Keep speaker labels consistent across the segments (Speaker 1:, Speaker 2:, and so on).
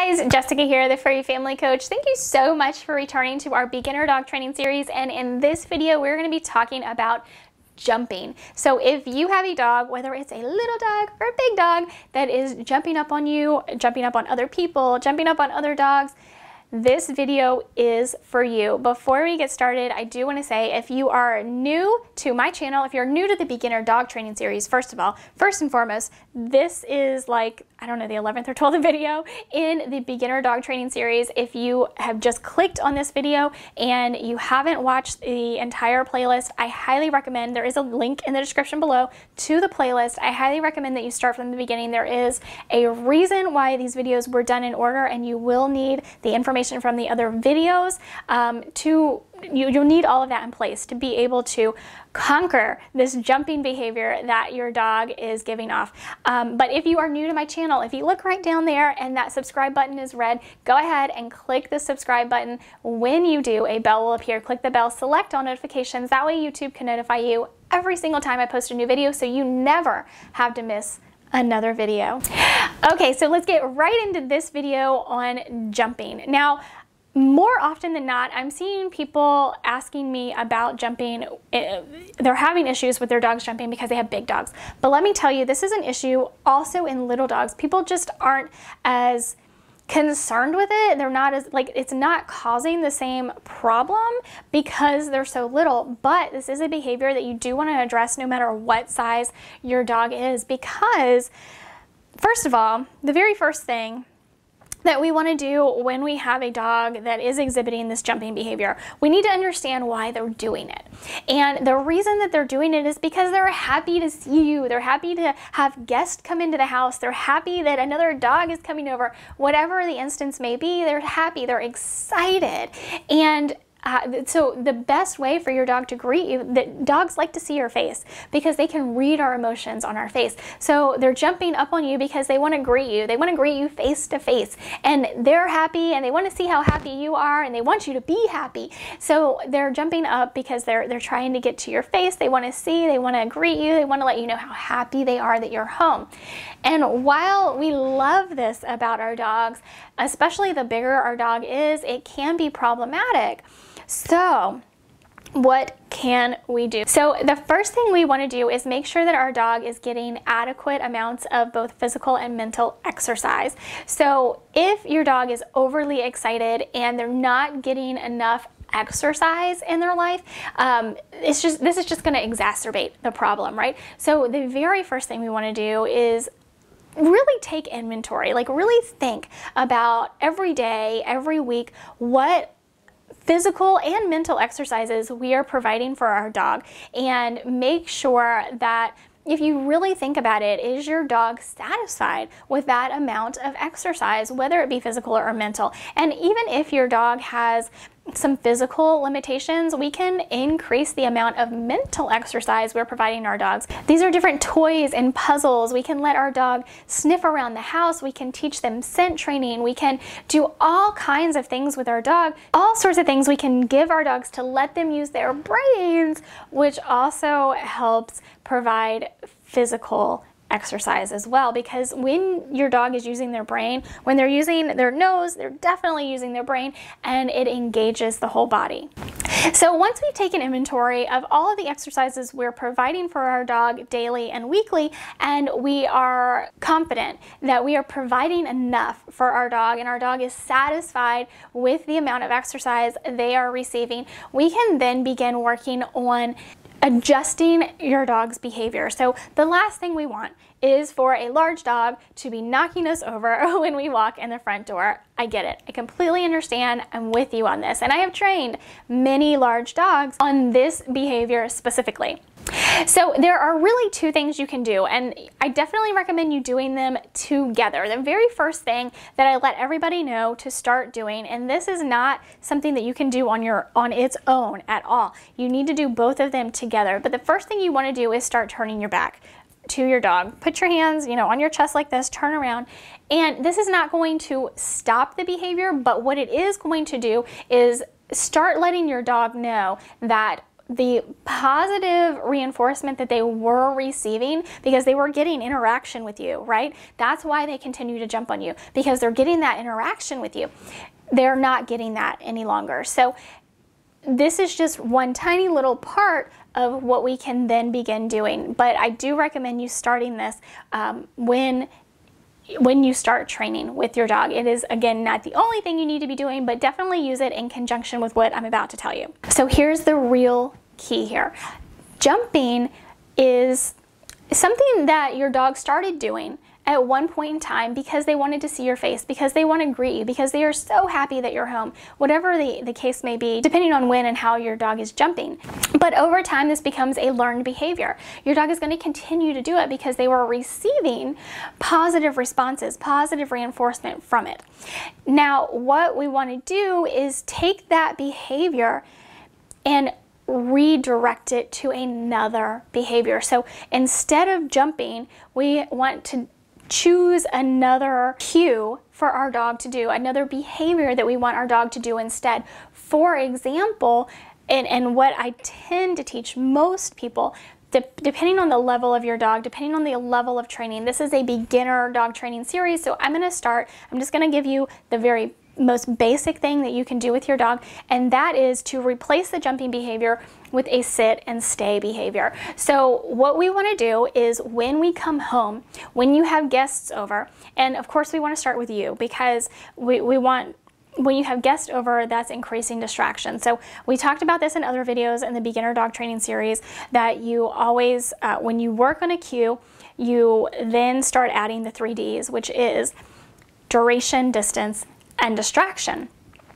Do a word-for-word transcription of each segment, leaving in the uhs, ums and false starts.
Speaker 1: Hey guys, Jessica here, the Furry Family Coach. Thank you so much for returning to our beginner dog training series, and in this video we're going to be talking about jumping. So if you have a dog, whether it's a little dog or a big dog, that is jumping up on you, jumping up on other people, jumping up on other dogs, this video is for you. Before we get started, I do want to say, if you are new to my channel, if you're new to the beginner dog training series, first of all, first and foremost, this is like, I don't know, the eleventh or twelfth video in the beginner dog training series. If you have just clicked on this video and you haven't watched the entire playlist, I highly recommend, there is a link in the description below to the playlist. I highly recommend that you start from the beginning. There is a reason why these videos were done in order, and you will need the information from the other videos um, to You, you'll need all of that in place to be able to conquer this jumping behavior that your dog is giving off. Um, but if you are new to my channel, if you look right down there and that subscribe button is red, go ahead and click the subscribe button. When you do, a bell will appear. Click the bell, select all notifications. That way YouTube can notify you every single time I post a new video, so you never have to miss another video. Okay, so let's get right into this video on jumping. Now, more often than not, I'm seeing people asking me about jumping. They're having issues with their dogs jumping because they have big dogs. But let me tell you, this is an issue also in little dogs. People just aren't as concerned with it. They're not as, like, it's not causing the same problem because they're so little. But this is a behavior that you do want to address no matter what size your dog is, because first of all, the very first thing that we want to do when we have a dog that is exhibiting this jumping behavior, we need to understand why they're doing it. And the reason that they're doing it is because they're happy to see you. They're happy to have guests come into the house. They're happy that another dog is coming over. Whatever the instance may be, they're happy. They're excited. And Uh, so the best way for your dog to greet you, that dogs like to see your face because they can read our emotions on our face. So they're jumping up on you because they want to greet you. They want to greet you face to face, and they're happy and they want to see how happy you are, and they want you to be happy. So they're jumping up because they're they're trying to get to your face. They want to see, they want to greet you, they want to let you know how happy they are that you're home. And while we love this about our dogs, especially the bigger our dog is, it can be problematic. So what can we do? So the first thing we want to do is make sure that our dog is getting adequate amounts of both physical and mental exercise. So if your dog is overly excited and they're not getting enough exercise in their life, um, it's just this is just going to exacerbate the problem, right? So the very first thing we want to do is really take inventory, like really think about every day, every week, what physical and mental exercises we are providing for our dog, and make sure that if you really think about it, is your dog satisfied with that amount of exercise, whether it be physical or mental? And even if your dog has some physical limitations, we can increase the amount of mental exercise we're providing our dogs. These are different toys and puzzles. We can let our dog sniff around the house. We can teach them scent training. We can do all kinds of things with our dog. All sorts of things we can give our dogs to let them use their brains, which also helps provide physical exercise as well, because when your dog is using their brain, when they're using their nose, they're definitely using their brain, and it engages the whole body. So once we've taken inventory of all of the exercises we're providing for our dog daily and weekly, and we are confident that we are providing enough for our dog and our dog is satisfied with the amount of exercise they are receiving, we can then begin working on adjusting your dog's behavior. So the last thing we want is for a large dog to be knocking us over when we walk in the front door. I get it. I completely understand. I'm with you on this. And I have trained many large dogs on this behavior specifically. So there are really two things you can do, and I definitely recommend you doing them together. The very first thing that I let everybody know to start doing, and this is not something that you can do on your on its own at all. You need to do both of them together. But the first thing you want to do is start turning your back to your dog. Put your hands, you know, on your chest like this, turn around. And this is not going to stop the behavior, but what it is going to do is start letting your dog know that the positive reinforcement that they were receiving, because they were getting interaction with you, right? That's why they continue to jump on you, because they're getting that interaction with you. They're not getting that any longer. So this is just one tiny little part of what we can then begin doing. But I do recommend you starting this um, when when you start training with your dog. It is, again, not the only thing you need to be doing, but definitely use it in conjunction with what I'm about to tell you. So here's the real key here. Jumping is something that your dog started doing at one point in time because they wanted to see your face, because they want to greet you, because they are so happy that you're home, whatever the, the case may be, depending on when and how your dog is jumping. But over time, this becomes a learned behavior. Your dog is going to continue to do it because they were receiving positive responses, positive reinforcement from it. Now, what we want to do is take that behavior and redirect it to another behavior. So instead of jumping, we want to choose another cue for our dog to do, another behavior that we want our dog to do instead. For example, and, and what I tend to teach most people, de depending on the level of your dog, depending on the level of training, this is a beginner dog training series, so I'm going to start, I'm just going to give you the very most basic thing that you can do with your dog, and that is to replace the jumping behavior with a sit and stay behavior. So what we want to do is when we come home, when you have guests over, and of course we want to start with you, because we, we want, when you have guests over, that's increasing distraction. So we talked about this in other videos in the beginner dog training series, that you always, uh, when you work on a cue, you then start adding the three Ds, which is duration, distance, and distraction.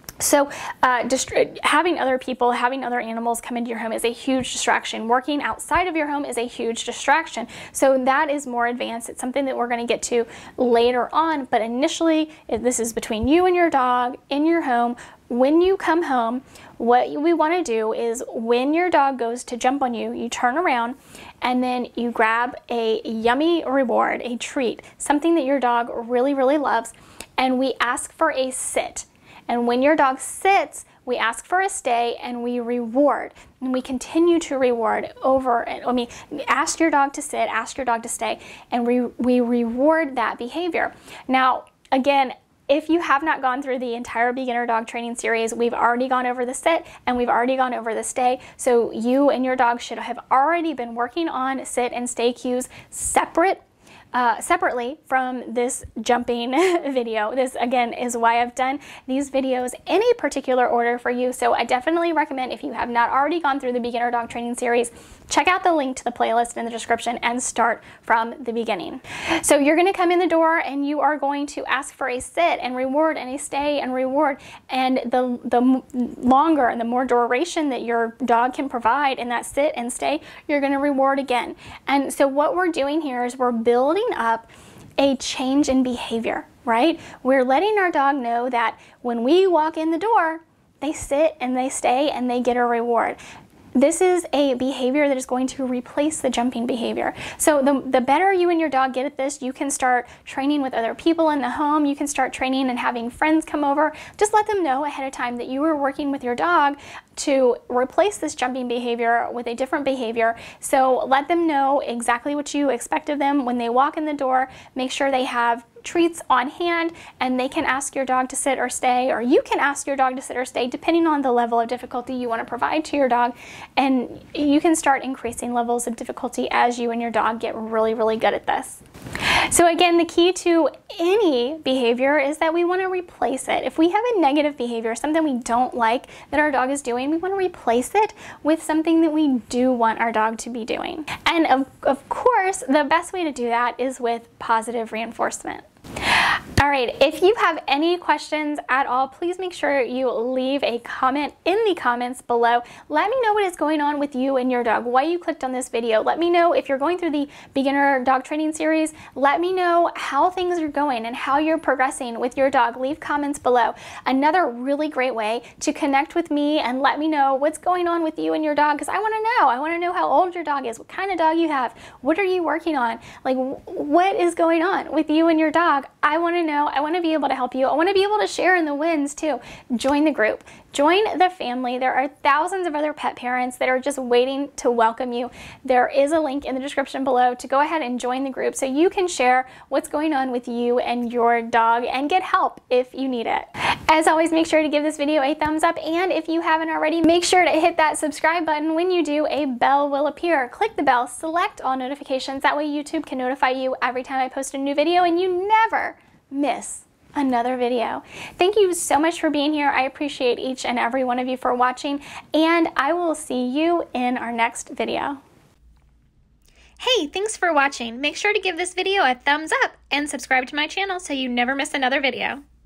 Speaker 1: So uh, dist having other people, having other animals come into your home is a huge distraction. Working outside of your home is a huge distraction. So that is more advanced. It's something that we're going to get to later on, but initially this is between you and your dog in your home. When you come home, what we want to do is when your dog goes to jump on you, you turn around and then you grab a yummy reward, a treat, something that your dog really, really loves, and we ask for a sit. And when your dog sits, we ask for a stay and we reward. And we continue to reward over, I mean, ask your dog to sit, ask your dog to stay, and we, we reward that behavior. Now, again, if you have not gone through the entire beginner dog training series, we've already gone over the sit and we've already gone over the stay. So you and your dog should have already been working on sit and stay cues separate. Uh, separately from this jumping video. This, again, is why I've done these videos in a particular order for you. So I definitely recommend, if you have not already gone through the beginner dog training series, check out the link to the playlist in the description and start from the beginning. So you're going to come in the door and you are going to ask for a sit and reward and a stay and reward. And the, the longer and the more duration that your dog can provide in that sit and stay, you're going to reward again. And so what we're doing here is we're building up a change in behavior, right? We're letting our dog know that when we walk in the door, they sit and they stay and they get a reward. This is a behavior that is going to replace the jumping behavior. So the, the better you and your dog get at this, you can start training with other people in the home. You can start training and having friends come over. Just let them know ahead of time that you are working with your dog to replace this jumping behavior with a different behavior. So let them know exactly what you expect of them when they walk in the door. Make sure they have treats on hand and they can ask your dog to sit or stay, or you can ask your dog to sit or stay depending on the level of difficulty you want to provide to your dog, and you can start increasing levels of difficulty as you and your dog get really, really good at this. So again, the key to any behavior is that we want to replace it. If we have a negative behavior, something we don't like that our dog is doing, we want to replace it with something that we do want our dog to be doing. And of, of course, the best way to do that is with positive reinforcement. All right, if you have any questions at all, please make sure you leave a comment in the comments below. Let me know what is going on with you and your dog, why you clicked on this video. Let me know if you're going through the beginner dog training series. Let me know how things are going and how you're progressing with your dog. Leave comments below. Another really great way to connect with me and let me know what's going on with you and your dog, because I want to know. I want to know how old your dog is, what kind of dog you have, what are you working on, like what is going on with you and your dog. I want to know. I want to be able to help you. I want to be able to share in the wins too. Join the group. Join the family. There are thousands of other pet parents that are just waiting to welcome you. There is a link in the description below to go ahead and join the group so you can share what's going on with you and your dog and get help if you need it. As always, make sure to give this video a thumbs up, and if you haven't already, make sure to hit that subscribe button. When you do, a bell will appear. Click the bell, select all notifications. That way YouTube can notify you every time I post a new video and you never miss another video. Thank you so much for being here. I appreciate each and every one of you for watching, and I will see you in our next video. Hey, thanks for watching. Make sure to give this video a thumbs up and subscribe to my channel so you never miss another video.